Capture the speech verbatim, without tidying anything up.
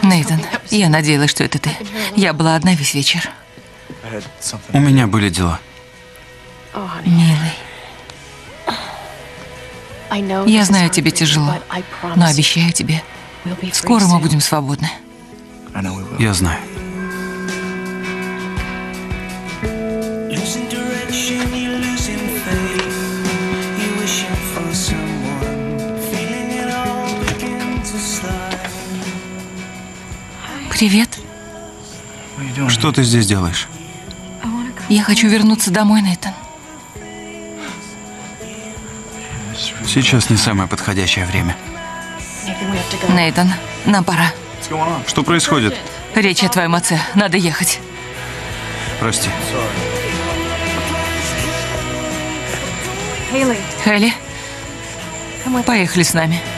Нейтан, я надеялась, что это ты. Я была одна весь вечер. У меня были дела. Милый, я знаю, тебе тяжело, но обещаю тебе, скоро мы будем свободны. Я знаю. Привет. Что ты здесь делаешь? Я хочу вернуться домой, Нейтан. Сейчас не самое подходящее время. Нейтан, нам пора. Что происходит? Речь о твоем отце. Надо ехать. Прости. Хейли, поехали с нами.